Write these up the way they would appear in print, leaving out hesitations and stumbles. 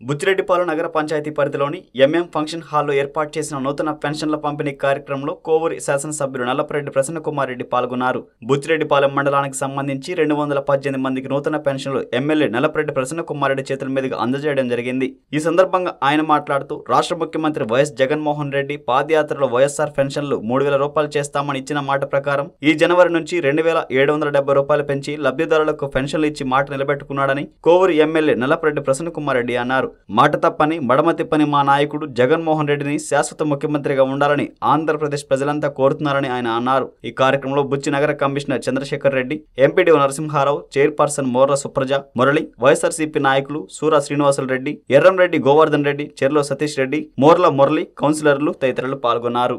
బుచ్చిరెడ్డిపాలెం నగర పంచాయతీ పరిధిలోని MM function హాల్లో ఏర్పాటు చేసిన నూతన పెన్షన్ల పంపిణీ కార్యక్రమంలో కోవూరు శాసనసభ్యులు నల్లపరెడ్డి ప్రసన్నకుమార్ రెడ్డి పాల్గొన్నారు. బుచ్చిరెడ్డిపాలెం మండలానికి సంబంధించి 218 మందికి నూతన పెన్షన్లు ఎమ్మెల్యే నల్లపరెడ్డి ప్రసన్నకుమార్ రెడ్డి చేతుల మీదుగా అందజేయడం జరిగింది. ఈ సందర్భంగా ఆయన మాట్లాడుతూ రాష్ట్ర ముఖ్యమంత్రి వైఎస్ జగన్మోహన్ రెడ్డి పాదయాత్రలో వైఎస్ఆర్ పెన్షన్లు 3000 రూపాయలు చేస్తామని ఇచ్చిన మాట ప్రకారం ఈ జనవరి నుంచి 2770 రూపాయలు పెంచి లబ్ధిదారులకు పెన్షన్లు ఇచ్చి మాట నిలబెట్టుకున్నాడని కోవూరు ఎమ్మెల్యే నల్లపరెడ్డి ప్రసన్నకుమార్ రెడ్డి అన్నారు. మాట తప్పని మడమ తిప్పని మా నాయకుడు జగన్మోహన్ రెడ్డిని శాశ్వత ముఖ్యమంత్రిగా ఉండాలని ఆంధ్రప్రదేశ్ ప్రజలంతా కోరుతున్నారని ఆయన అన్నారు. ఈ కార్యక్రమంలో బుచ్చి నగర commissioner Chandrasekhar Reddy, MPD Narasimharao, chairperson Morla Supraja, Murali, YSRCP నాయకులు సూరా శ్రీనివాసులు రెడ్డి, ఎర్రంరెడ్డి గోవర్ధన్ రెడ్డి, చెర్లో సతీష్ రెడ్డి, మోర్ల మురళి, కౌన్సిలర్లు తదితరులు పాల్గొన్నారు.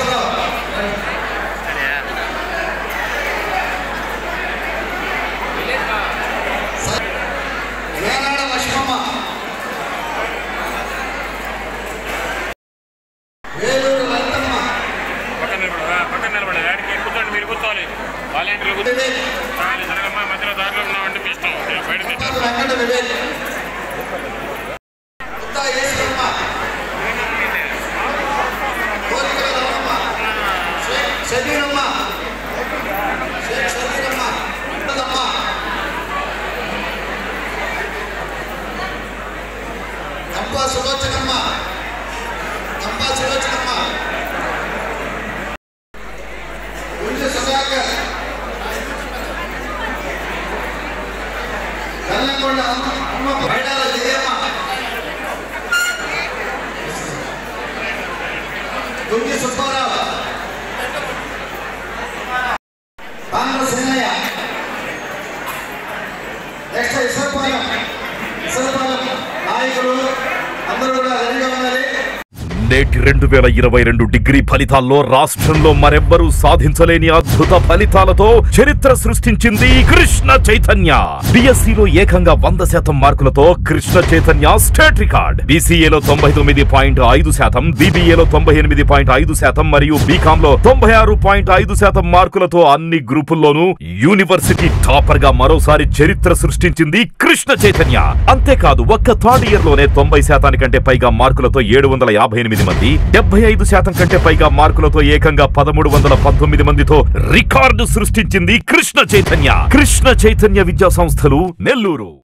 నేటి 2022 డిగ్రీ ఫలితాల్లో రాష్ట్రంలో మరెవ్వరూ సాధించలేని అద్భుత ఫలితాలతో చరిత్ర సృష్టించింది కృష్ణ చైతన్య. బిఎస్సిలో ఏకంగా 100% మార్కులతో కృష్ణ చైతన్య స్టేట్ రికార్డ్. బీసీఏలో 99.5%, బీబీఏలో 98.5% మరియు బీకాంలో 96.5% మార్కులతో అన్ని గ్రూపుల్లోనూ యూనివర్సిటీ టాపర్ గా మరోసారి చరిత్ర సృష్టించింది కృష్ణ చైతన్య. అంతేకాదు ఒక్క థర్డ్ ఇయర్ లోనే 90% కంటే పైగా మార్కులతో 758 మంది, 75% కంటే పైగా మార్కులతో ఏకంగా 1319 మందితో రికార్డు సృష్టించింది కృష్ణ చైతన్య. కృష్ణ చైతన్య విద్యా సంస్థలు, నెల్లూరు.